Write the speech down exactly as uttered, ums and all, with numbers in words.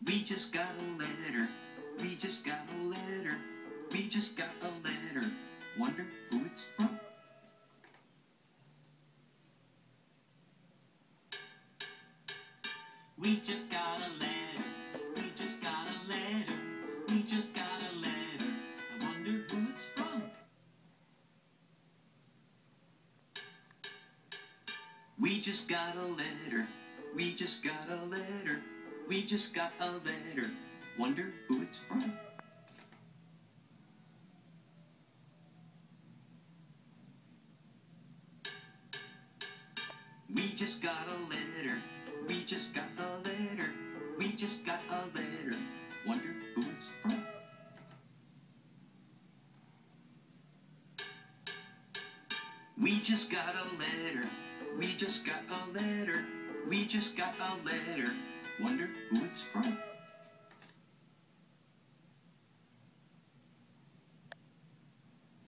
We just got a letter. We just got a letter. We just got a letter. Wonder who it's from. We just got a letter. We just got a letter. We just got a letter. I wonder who it's from. We just got a letter. We just got a letter. We just got a letter. Wonder who it's from. We just got a letter. We just got a letter. We just got a letter. Wonder who it's from. We just got a letter. We just got a letter. We just got a letter. Wonder who it's from.